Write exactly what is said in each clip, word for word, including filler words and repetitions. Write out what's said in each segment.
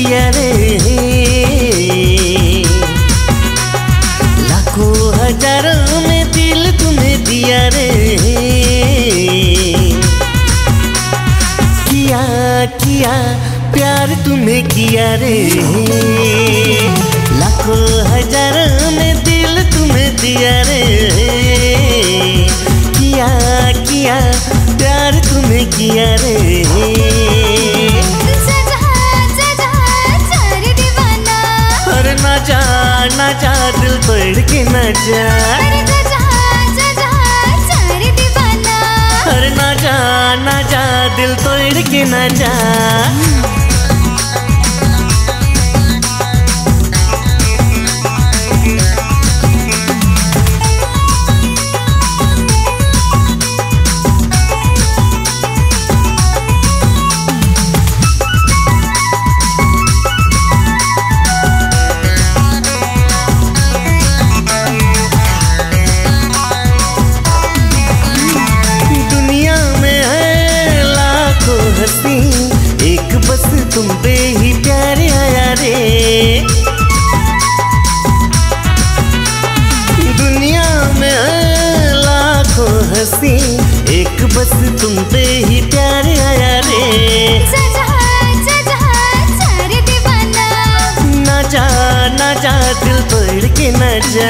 दिया रे, लाखों हजारों में दिल तुम्हें दिया रे। किया किया प्यार तुम्हें किया रे, लाखों हजारों में दिल तुम्हें दिया रे। किया किया प्यार तुम्हें किया रे। अरे ना जा ना जा दिल तोड़ के ना जा, अरे ना जा ना जा दिल तोड़ के ना जा। एक बस तुम पे ही प्यार आया रे, दुनिया में लाखों हंसी, एक बस तुम पे ही प्यार आया रे। ना जा ना जा दिल तोड़ के ना जा,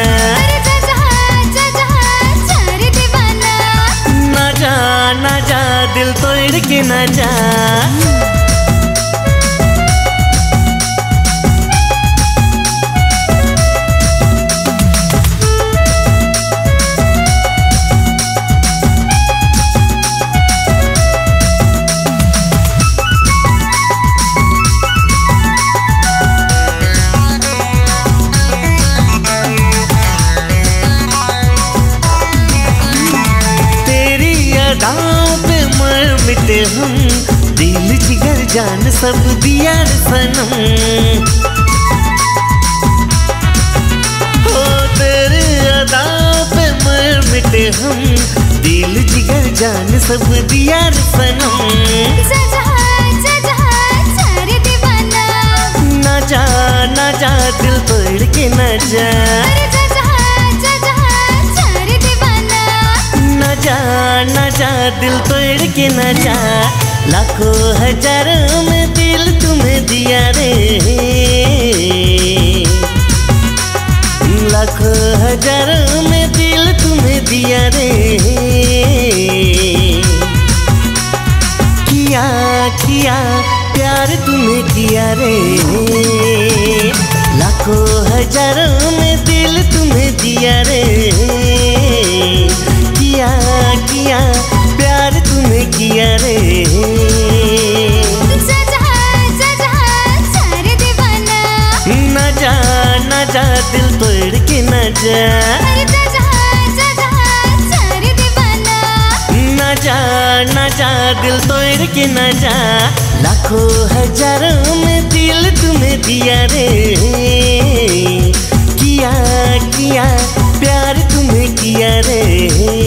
ना जा ना जा दिल तोड़ के ना जा। पे मर मिटे हम, दिल जिगर जान सब दिया रे सनम। हो तेरे अदाओं पे मर मिटे हम, दिल जिगर जान सब दिया रे सनम। ना जा ना जा दिल तोड़ के ना जा, ना जा ना जा दिल तोड़ के ना जा। लाखों हजारों में दिल तुम्हें दिया रे, लाखों हजारों में दिल तुम्हें दिया रे। किया किया प्यार तुम्हें किया रे, लाखों हजारों में दिल तुम्हें दिया रे। किया किया प्यार तुम्हें किया रे। ना जा ना जा दिल तोड़ के ना जा, ना जा ना जा दिल तोड़ के ना जा। लाखों हजारों में दिल तुम्हें दिया रे, किया किया प्यार तुम्हें किया रे।